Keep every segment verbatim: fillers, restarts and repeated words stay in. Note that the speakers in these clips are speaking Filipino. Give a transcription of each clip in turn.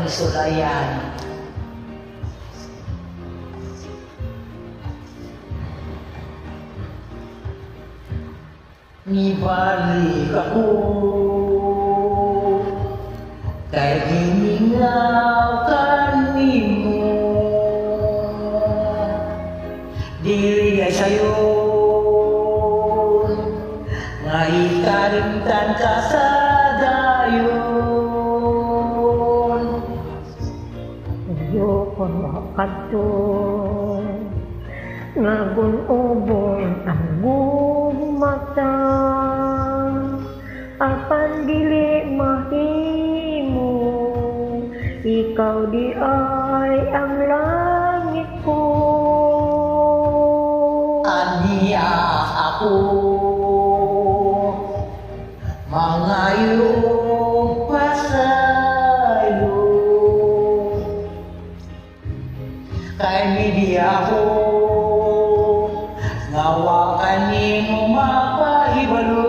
sulayan. Nibalik ako kay gimingaw kanimo, dili ay sayo nga ikalimtan ka sa dayon. Ayoko makadto nga gunubon ang gumata, apan dili mahimo, ikaw di ay ang langit ko. Aniya ako mangayo pasayo, kay midi ako ngawa kanimo mapahibalo,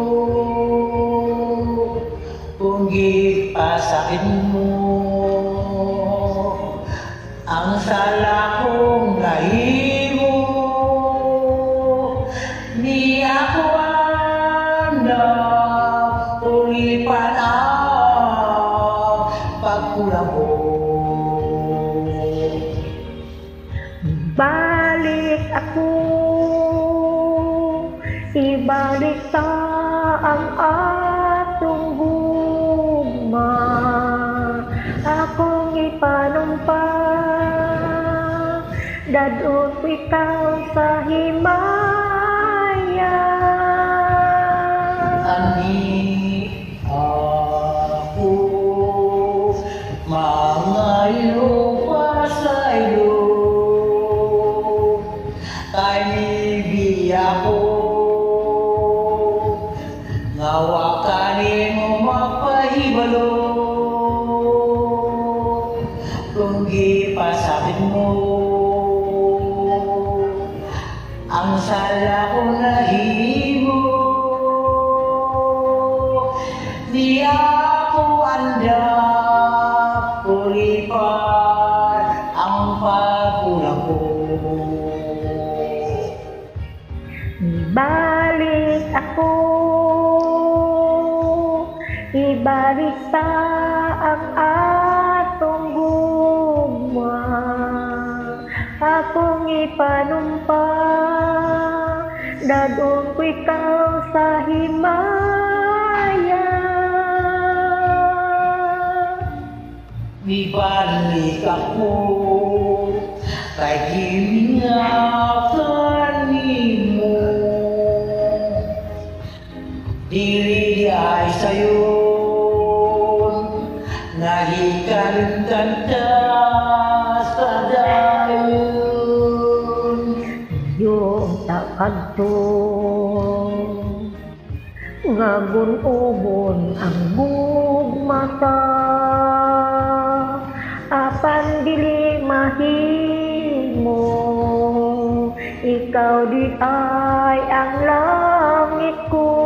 kung gipasakit mo ang sala kong nahimo, di ako hanap ulipan ang pagkulang ko. Balik ako, ibalik ta ang atong gugma, akong ipanumpa, dadot ko ikaw sa himaya. Ani ako mangayo pasayo, kay mibi ako ngawa kanimo mapahibalo, kung gipasakit mo ang sala ko nahimo, di ako andap ulipan ang pagkulang ko. Balik ako, ibalik ta ang atong gugma, akong ipanumpa, dadon ko ikaw sa himaya. Ibalik ako kay gimingaw kanimo, dili ay sayo nga ikalimtan ka sa dayon. Yung takadto nga gunubon ang gugmata, apan dili mahimo, ikaw di ay ang langit ko.